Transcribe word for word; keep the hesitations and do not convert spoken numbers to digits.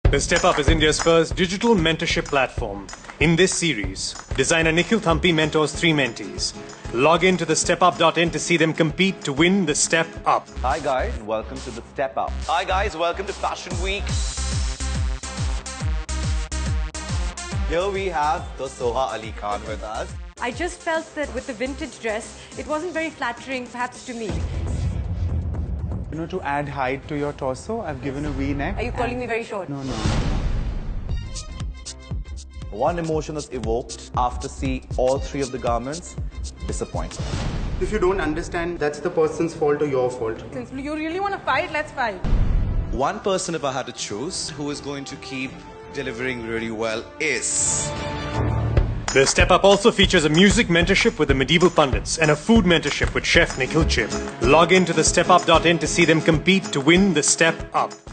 The Step Up is India's first digital mentorship platform. In this series, designer Nikhil Thampi mentors three mentees. Log in to the step up dot in to see them compete to win the Step Up. Hi guys, welcome to the Step Up. Hi guys, welcome to Fashion Week. Here we have the Soha Ali Khan with us. I just felt that with the vintage dress, it wasn't very flattering, perhaps to me. You know, to add height to your torso, I've given a V-neck. Are you calling me very short? No, no. One emotion is evoked after seeing all three of the garments: disappointment. If you don't understand, that's the person's fault or your fault. Since you really want to fight, let's fight. One person, if I had to choose, who is going to keep delivering really well is... The Step Up also features a music mentorship with the Medieval Pundits and a food mentorship with Chef Nikhil Chip. Log in to the step up dot in to see them compete to win the Step Up.